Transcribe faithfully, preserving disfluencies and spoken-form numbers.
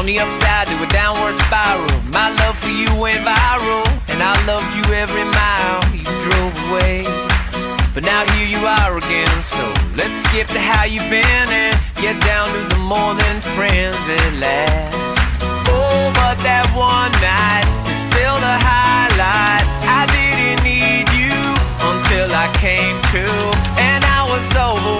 the upside to a downward spiral. My love for you went viral, and I loved you every mile you drove away. But now here you are again, so let's skip to how you've been and get down to the more than friends at last. Oh, but that one night is still the highlight. I didn't need you until I came to, and I was over